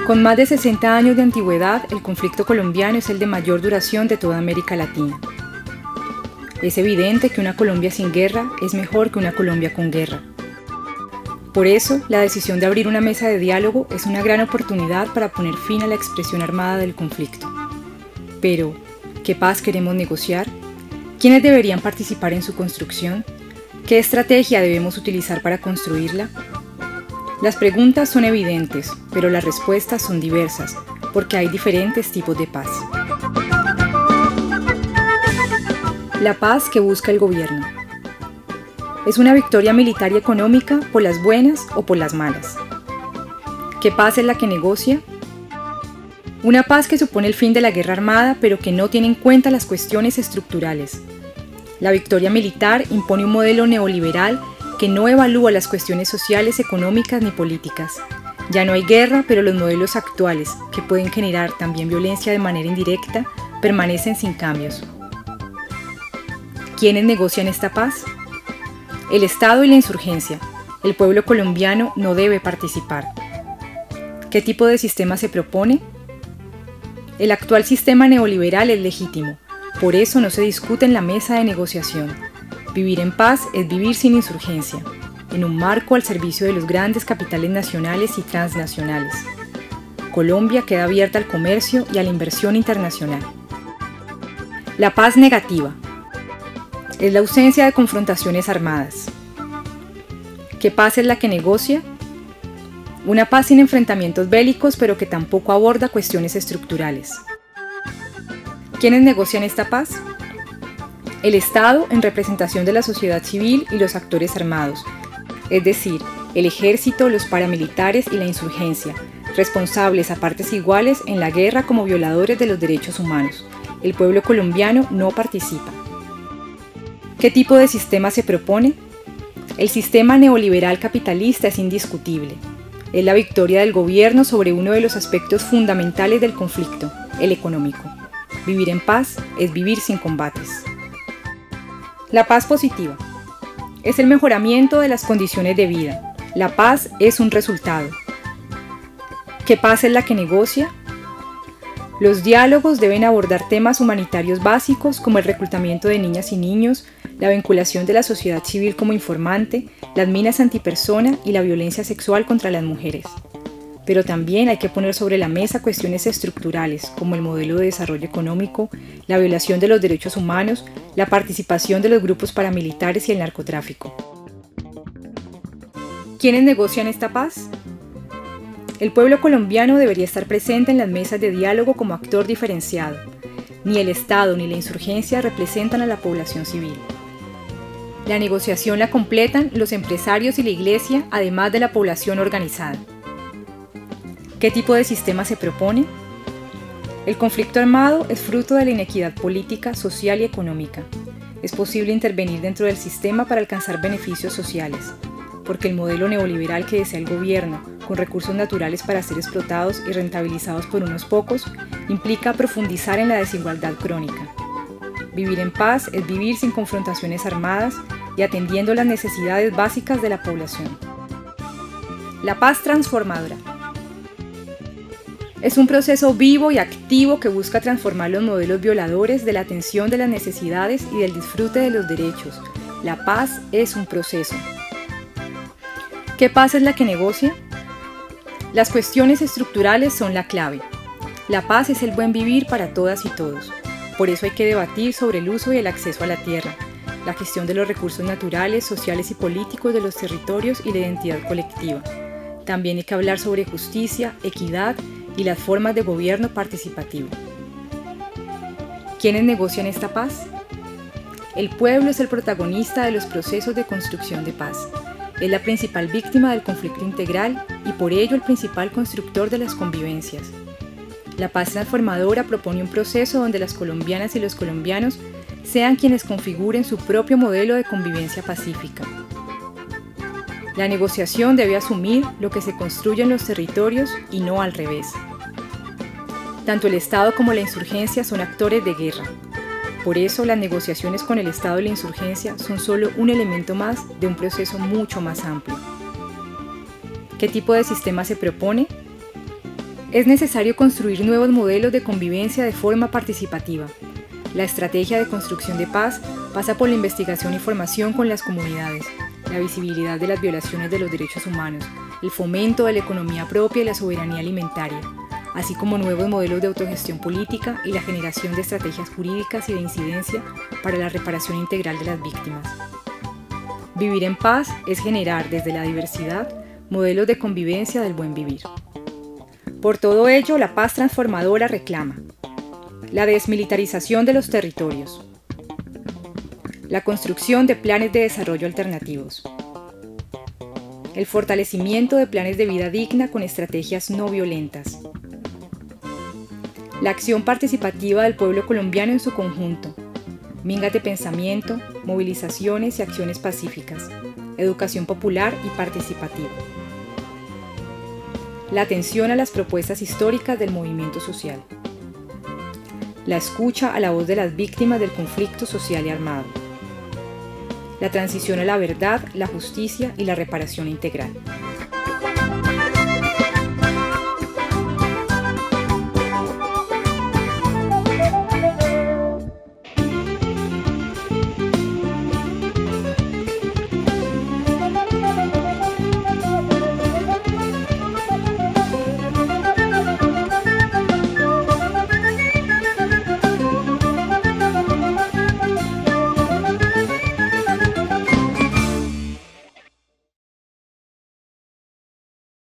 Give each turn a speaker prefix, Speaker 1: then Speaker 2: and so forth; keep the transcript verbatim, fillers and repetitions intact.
Speaker 1: Con más de sesenta años de antigüedad, el conflicto colombiano es el de mayor duración de toda América Latina. Es evidente que una Colombia sin guerra es mejor que una Colombia con guerra. Por eso, la decisión de abrir una mesa de diálogo es una gran oportunidad para poner fin a la expresión armada del conflicto. Pero, ¿qué paz queremos negociar? ¿Quiénes deberían participar en su construcción? ¿Qué estrategia debemos utilizar para construirla? Las preguntas son evidentes, pero las respuestas son diversas, porque hay diferentes tipos de paz. La paz que busca el gobierno. ¿Es una victoria militar y económica por las buenas o por las malas? ¿Qué paz es la que negocia? Una paz que supone el fin de la guerra armada, pero que no tiene en cuenta las cuestiones estructurales. La victoria militar impone un modelo neoliberal que no evalúa las cuestiones sociales, económicas ni políticas. Ya no hay guerra, pero los modelos actuales, que pueden generar también violencia de manera indirecta, permanecen sin cambios. ¿Quiénes negocian esta paz? El Estado y la insurgencia. El pueblo colombiano no debe participar. ¿Qué tipo de sistema se propone? El actual sistema neoliberal es legítimo, por eso no se discute en la mesa de negociación. Vivir en paz es vivir sin insurgencia, en un marco al servicio de los grandes capitales nacionales y transnacionales. Colombia queda abierta al comercio y a la inversión internacional. La paz negativa es la ausencia de confrontaciones armadas. ¿Qué paz es la que negocia? Una paz sin enfrentamientos bélicos, pero que tampoco aborda cuestiones estructurales. ¿Quiénes negocian esta paz? El Estado en representación de la sociedad civil y los actores armados, es decir, el ejército, los paramilitares y la insurgencia, responsables a partes iguales en la guerra como violadores de los derechos humanos. El pueblo colombiano no participa. ¿Qué tipo de sistema se propone? El sistema neoliberal capitalista es indiscutible. Es la victoria del gobierno sobre uno de los aspectos fundamentales del conflicto, el económico. Vivir en paz es vivir sin combates. La paz positiva es el mejoramiento de las condiciones de vida. La paz es un resultado. ¿Qué paz es la que negocia? Los diálogos deben abordar temas humanitarios básicos como el reclutamiento de niñas y niños, la vinculación de la sociedad civil como informante, las minas antipersona y la violencia sexual contra las mujeres. Pero también hay que poner sobre la mesa cuestiones estructurales como el modelo de desarrollo económico, la violación de los derechos humanos, la participación de los grupos paramilitares y el narcotráfico. ¿Quiénes negocian esta paz? El pueblo colombiano debería estar presente en las mesas de diálogo como actor diferenciado. Ni el Estado ni la insurgencia representan a la población civil. La negociación la completan los empresarios y la iglesia, además de la población organizada. ¿Qué tipo de sistema se propone? El conflicto armado es fruto de la inequidad política, social y económica. Es posible intervenir dentro del sistema para alcanzar beneficios sociales, porque el modelo neoliberal que desea el gobierno, con recursos naturales para ser explotados y rentabilizados por unos pocos, implica profundizar en la desigualdad crónica. Vivir en paz es vivir sin confrontaciones armadas y atendiendo las necesidades básicas de la población. La paz transformadora es un proceso vivo y activo que busca transformar los modelos violadores de la atención de las necesidades y del disfrute de los derechos. La paz es un proceso. ¿Qué paz es la que negocia? Las cuestiones estructurales son la clave. La paz es el buen vivir para todas y todos. Por eso hay que debatir sobre el uso y el acceso a la tierra, la gestión de los recursos naturales, sociales y políticos de los territorios y la identidad colectiva. También hay que hablar sobre justicia, equidad y las formas de gobierno participativo. ¿Quiénes negocian esta paz? El pueblo es el protagonista de los procesos de construcción de paz. Es la principal víctima del conflicto integral y por ello el principal constructor de las convivencias. La paz transformadora propone un proceso donde las colombianas y los colombianos sean quienes configuren su propio modelo de convivencia pacífica. La negociación debe asumir lo que se construye en los territorios y no al revés. Tanto el Estado como la insurgencia son actores de guerra. Por eso, las negociaciones con el Estado y la insurgencia son solo un elemento más de un proceso mucho más amplio. ¿Qué tipo de sistema se propone? Es necesario construir nuevos modelos de convivencia de forma participativa. La estrategia de construcción de paz pasa por la investigación y formación con las comunidades, la visibilidad de las violaciones de los derechos humanos, el fomento de la economía propia y la soberanía alimentaria, así como nuevos modelos de autogestión política y la generación de estrategias jurídicas y de incidencia para la reparación integral de las víctimas. Vivir en paz es generar desde la diversidad modelos de convivencia del buen vivir. Por todo ello, la paz transformadora reclama la desmilitarización de los territorios, la construcción de planes de desarrollo alternativos, el fortalecimiento de planes de vida digna con estrategias no violentas, la acción participativa del pueblo colombiano en su conjunto, mingas de pensamiento, movilizaciones y acciones pacíficas, educación popular y participativa, la atención a las propuestas históricas del movimiento social, la escucha a la voz de las víctimas del conflicto social y armado, la transición a la verdad, la justicia y la reparación integral.